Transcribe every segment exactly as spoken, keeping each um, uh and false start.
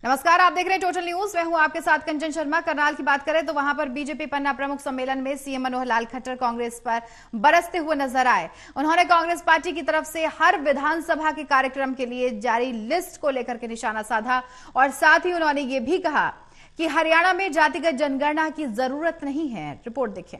नमस्कार, आप देख रहे हैं टोटल न्यूज। मैं हूं आपके साथ कंचन शर्मा। करनाल की बात करें तो वहां पर बीजेपी पन्ना प्रमुख सम्मेलन में सीएम मनोहर लाल खट्टर कांग्रेस पर बरसते हुए नजर आए। उन्होंने कांग्रेस पार्टी की तरफ से हर विधानसभा के कार्यक्रम के लिए जारी लिस्ट को लेकर के निशाना साधा और साथ ही उन्होंने ये भी कहा कि हरियाणा में जातिगत जनगणना की जरूरत नहीं है। रिपोर्ट देखें।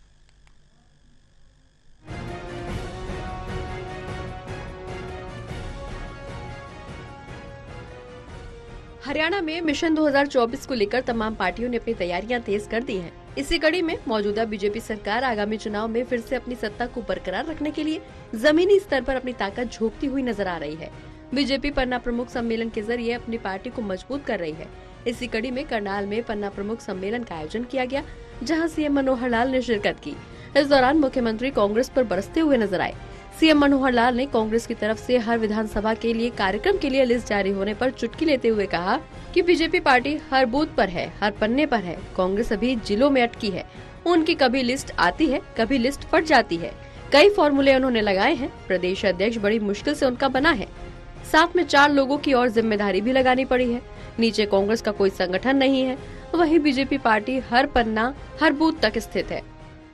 हरियाणा में मिशन दो हज़ार चौबीस को लेकर तमाम पार्टियों ने अपनी तैयारियां तेज कर दी हैं। इसी कड़ी में मौजूदा बीजेपी सरकार आगामी चुनाव में फिर से अपनी सत्ता को बरकरार रखने के लिए जमीनी स्तर पर अपनी ताकत झोंकती हुई नजर आ रही है। बीजेपी पन्ना प्रमुख सम्मेलन के जरिए अपनी पार्टी को मजबूत कर रही है। इसी कड़ी में करनाल में पन्ना प्रमुख सम्मेलन का आयोजन किया गया, जहाँ सीएम मनोहर लाल ने शिरकत की। इस दौरान मुख्यमंत्री कांग्रेस पर बरसते हुए नजर आए। सीएम मनोहर लाल ने कांग्रेस की तरफ से हर विधानसभा के लिए कार्यक्रम के लिए लिस्ट जारी होने पर चुटकी लेते हुए कहा कि बीजेपी पार्टी हर बूथ पर है, हर पन्ने पर है। कांग्रेस अभी जिलों में अटकी है। उनकी कभी लिस्ट आती है, कभी लिस्ट फट जाती है। कई फॉर्मूले उन्होंने लगाए हैं। प्रदेश अध्यक्ष बड़ी मुश्किल से उनका बना है। साथ में चार लोगों की और जिम्मेदारी भी लगानी पड़ी है। नीचे कांग्रेस का कोई संगठन नहीं है, वहीं बीजेपी पार्टी हर पन्ना, हर बूथ तक स्थित है।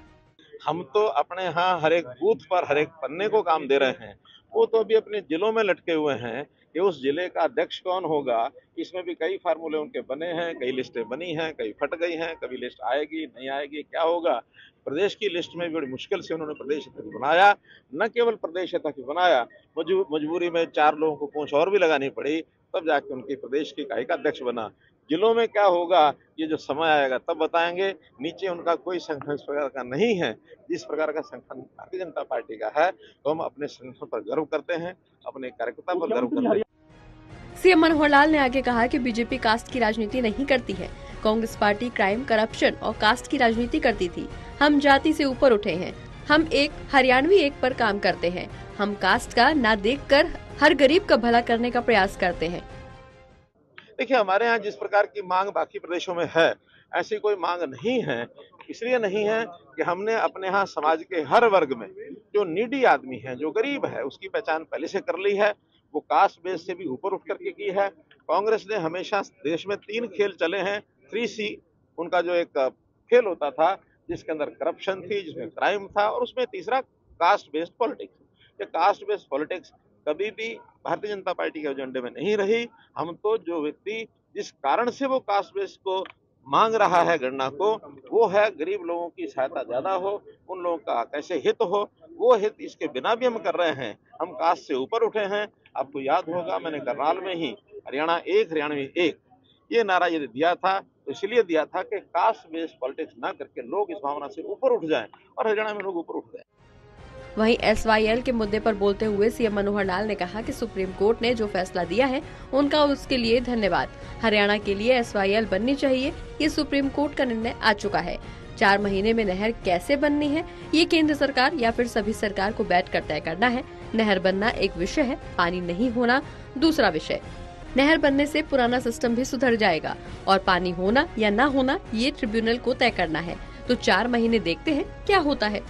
हम तो अपने यहाँ हर एक बूथ पर हर एक पन्ने को काम दे रहे हैं। वो तो अभी अपने जिलों में लटके हुए हैं कि उस जिले का अध्यक्ष कौन होगा। इसमें भी कई फार्मूले उनके बने हैं, कई लिस्टें बनी हैं, कई फट गई हैं, कभी लिस्ट आएगी नहीं आएगी, क्या होगा। प्रदेश की लिस्ट में बड़ी मुश्किल से उन्होंने प्रदेश अध्यक्ष बनाया। न केवल प्रदेश अध्यक्ष बनाया, मजबूरी में चार लोगों को पूंछ और भी लगानी पड़ी, तब जाके उनकी प्रदेश की इकाई का अध्यक्ष बना। जिलों में क्या होगा ये जो समय आएगा तब बताएंगे। नीचे उनका कोई संगठन इस प्रकार का नहीं है जिस प्रकार का संगठन भारतीय जनता पार्टी का है। तो हम अपने संगठन पर गर्व करते हैं, अपने कार्यकर्ता पर गर्व करते हैं। सीएम मनोहर लाल ने आगे कहा कि बीजेपी कास्ट की राजनीति नहीं करती है। कांग्रेस पार्टी क्राइम, करप्शन और कास्ट की राजनीति करती थी। हम जाति से ऊपर उठे हैं। हम एक हरियाणवी एक पर काम करते हैं। हम कास्ट का ना देखकर हर गरीब का भला करने का प्रयास करते हैं। देखिए, हमारे यहाँ जिस प्रकार की मांग बाकी प्रदेशों में है, ऐसी कोई मांग नहीं है। इसलिए नहीं है कि हमने अपने यहाँ समाज के हर वर्ग में जो नीडी आदमी है, जो गरीब है, उसकी पहचान पहले से कर ली है। वो कास्ट बेस से भी ऊपर उठ करके की है। कांग्रेस ने हमेशा देश में तीन खेल चले हैं। थ्री सी उनका जो एक खेल होता था, जिसके अंदर करप्शन थी, जिसमें क्राइम था, और उसमें तीसरा कास्ट बेस्ड पॉलिटिक्स। ये कास्ट बेस्ड पॉलिटिक्स कभी भी भारतीय जनता पार्टी के एजेंडे में नहीं रही। हम तो जो व्यक्ति जिस कारण से वो कास्ट बेस को मांग रहा है गणना को, वो है गरीब लोगों की सहायता ज्यादा हो, उन लोगों का कैसे हित हो, वो हित इसके बिना भी हम कर रहे हैं। हम कास्ट से ऊपर उठे हैं। आपको याद होगा, मैंने करनाल में ही हरियाणा एक हरियाणवी एक ये नारा यदि दिया था तो इसलिए दिया था कि कास्ट बेस्ड पॉलिटिक्स ना करके लोग इस भावना से ऊपर उठ जाएं, और हरियाणा में लोग ऊपर उठ गए। वहीं एस वाई एल के मुद्दे पर बोलते हुए सीएम मनोहर लाल ने कहा कि सुप्रीम कोर्ट ने जो फैसला दिया है उनका उसके लिए धन्यवाद। हरियाणा के लिए एस वाई एल बननी चाहिए, ये सुप्रीम कोर्ट का निर्णय आ चुका है। चार महीने में नहर कैसे बननी है ये केंद्र सरकार या फिर सभी सरकार को बैठकर तय करना है। नहर बनना एक विषय है, पानी नहीं होना दूसरा विषय। नहर बनने से पुराना सिस्टम भी सुधर जाएगा और पानी होना या न होना ये ट्रिब्यूनल को तय करना है। तो चार महीने देखते हैं क्या होता है।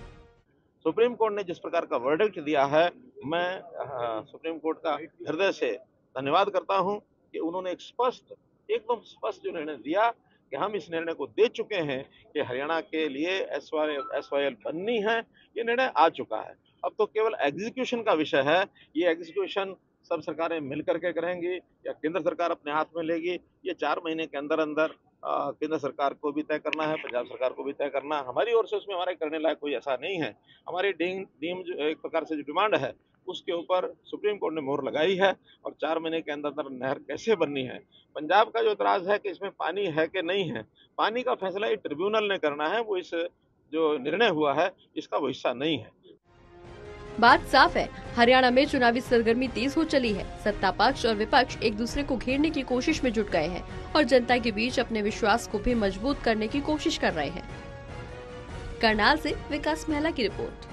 सुप्रीम कोर्ट ने जिस प्रकार का वर्डिक्ट दिया है, मैं आ, सुप्रीम कोर्ट का हृदय से धन्यवाद करता हूं कि उन्होंने एक स्पष्ट, एकदम स्पष्ट जो निर्णय दिया कि हम इस निर्णय को दे चुके हैं कि हरियाणा के लिए एस वाई एल बननी है। ये निर्णय आ चुका है। अब तो केवल एग्जीक्यूशन का विषय है। ये एग्जीक्यूशन सब सरकारें मिल करके करेंगी या केंद्र सरकार अपने हाथ में लेगी, ये चार महीने के अंदर अंदर केंद्र सरकार को भी तय करना है, पंजाब सरकार को भी तय करना है। हमारी ओर से उसमें हमारे करने लायक कोई ऐसा नहीं है। हमारी डीम डीम जो एक प्रकार से जो डिमांड है उसके ऊपर सुप्रीम कोर्ट ने मोहर लगाई है, और चार महीने के अंदर अंदर नहर कैसे बननी है। पंजाब का जो इतराज है कि इसमें पानी है कि नहीं है, पानी का फैसला ये ट्रिब्यूनल ने करना है। वो इस जो निर्णय हुआ है इसका वो हिस्सा नहीं है। बात साफ है, हरियाणा में चुनावी सरगर्मी तेज हो चली है। सत्ता पक्ष और विपक्ष एक दूसरे को घेरने की कोशिश में जुट गए हैं और जनता के बीच अपने विश्वास को भी मजबूत करने की कोशिश कर रहे हैं। करनाल से विकास मेहला की रिपोर्ट।